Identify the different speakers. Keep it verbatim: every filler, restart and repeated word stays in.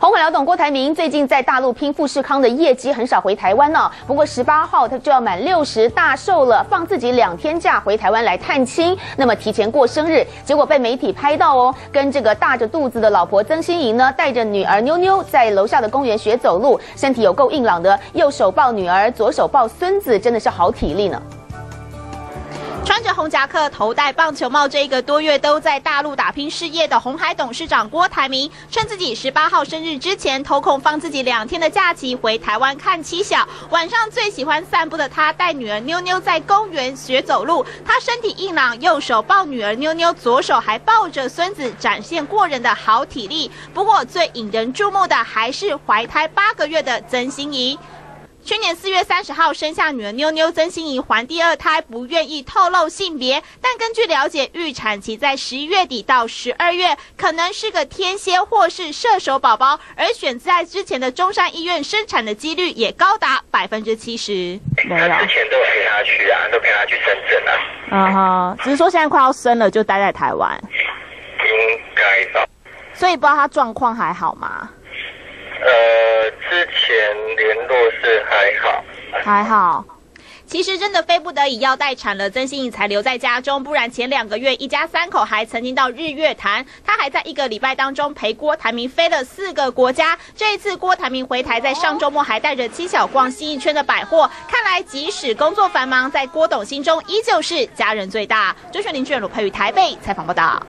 Speaker 1: 红海老董郭台铭最近在大陆拼富士康的业绩，很少回台湾呢。不过十八号他就要满六十大寿了，放自己两天假回台湾来探亲，那么提前过生日，结果被媒体拍到哦，跟这个大着肚子的老婆曾心怡呢，带着女儿妞妞在楼下的公园学走路，身体有够硬朗的，右手抱女儿，左手抱孙子，真的是好体力呢。
Speaker 2: 穿着红夹克、头戴棒球帽，这一个多月都在大陆打拼事业的鸿海董事长郭台铭，趁自己十八号生日之前，偷空放自己两天的假期回台湾看妻小。晚上最喜欢散步的他，带女儿妞妞在公园学走路。他身体硬朗，右手抱女儿妞妞，左手还抱着孙子，展现过人的好体力。不过最引人注目的还是怀胎八个月的曾心怡。 去年四月三十号生下女儿妞妞，曾心怡怀第二胎，不愿意透露性别，但根据了解，预产期在十一月底到十二月，可能是个天蝎或是射手宝宝，而选在之前的中山医院生产的几率也高达百分之七十。
Speaker 3: 没有，之前都有陪她去啊，都陪她去深圳啊。
Speaker 2: 嗯哼，只是说现在快要生了，就待在台湾。
Speaker 3: 应该吧。
Speaker 2: 所以不知道她状况还好吗？
Speaker 3: 呃，之前联络是还好，
Speaker 2: 还好。其实真的非不得已要待产了，曾心怡才留在家中，不然前两个月一家三口还曾经到日月潭，他还在一个礼拜当中陪郭台铭飞了四个国家。这一次郭台铭回台，在上周末还带着妻小逛信义圈的百货，看来即使工作繁忙，在郭董心中依旧是家人最大。周旋林俊鲁配于台北采访报道。